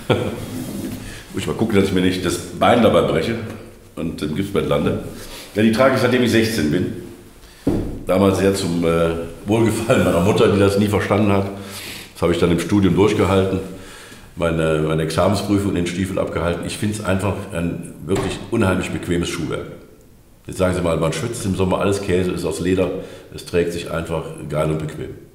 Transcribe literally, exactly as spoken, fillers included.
Muss ich mal gucken, dass ich mir nicht das Bein dabei breche und im Gipsbett lande. Ja, die trage ich, seitdem ich sechzehn bin. Damals sehr zum äh, Wohlgefallen meiner Mutter, die das nie verstanden hat. Das habe ich dann im Studium durchgehalten, meine, meine Examensprüfung in den Stiefel abgehalten. Ich finde es einfach ein wirklich unheimlich bequemes Schuhwerk. Jetzt sagen Sie mal, man schwitzt im Sommer, alles Käse ist aus Leder, es trägt sich einfach geil und bequem.